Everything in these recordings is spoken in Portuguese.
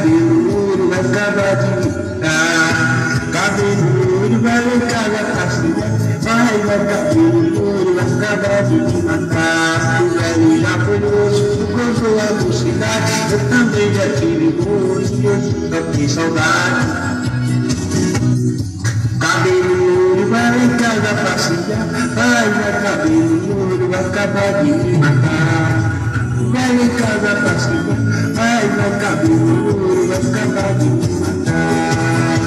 cabelo louro vai acabar de irritar. Cabelo louro vai arrancar a pastilha. Vai cabelo louro vai acabar de me matar. O velho já foi moço, comprou a mocidade. Eu também já tive moço, só tenho saudade. Cabelo louro vai arrancar a pastilha. Vai cabelo louro vai acabar de me matar. Vai em casa pastilha, vai cabelo louro, vai acabar de me matar.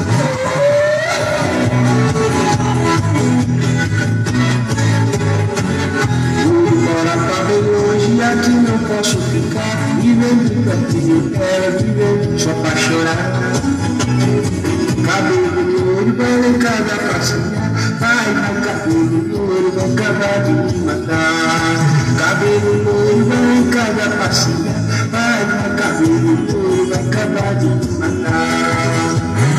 Vou embora pra bem longe, aqui não posso ficar. Vivendo perto eu quero viver só pra chorar. Cabelo louro, vai em casa pastilha, vai cabelo louro, vai acabar de me matar. Cabelo louro vai em cada passinha, vai cabelo louro vai acabar de me matar.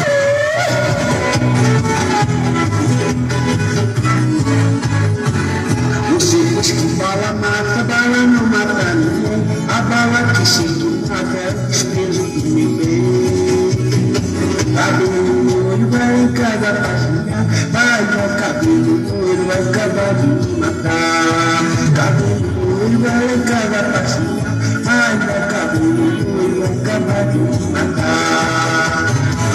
Você diz que bala mata, bala não mata ninguém. A bala que sinto mata é o desprezo do meu bem. Cabelo louro vai em cada passinha, vai cabelo louro vai acabar de me matar. Cabelo louro vai em cada passinha, vai cabelo louro vai acabar de me matar.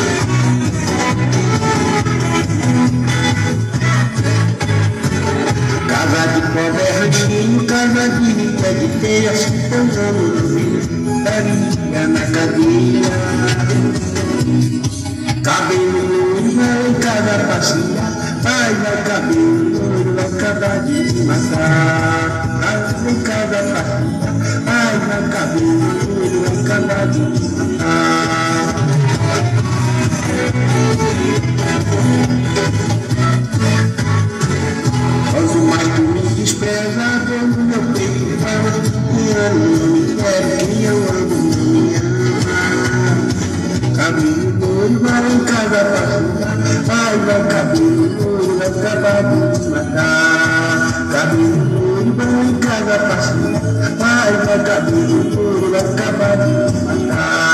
Casa de pobre é ranchinho, casa de rico é de teia. Se pousando no vinho, daria na cadeia. Cabelo louro vai em cada passinha, vai cabelo louro vai acabar de me matar. Vai em cada passinha, vai cabelo louro vai acabar de me matar. Quanto mais tu me despreza, dentro do meu peito fala: me amo, não me quero, quem eu amo não me ama. Cabelo louro vai em cada passinha, vai cabelo louro vai acabar de me matar. Cabelo louro vai em cada passinha, vai cabelo louro vai acabar de me matar.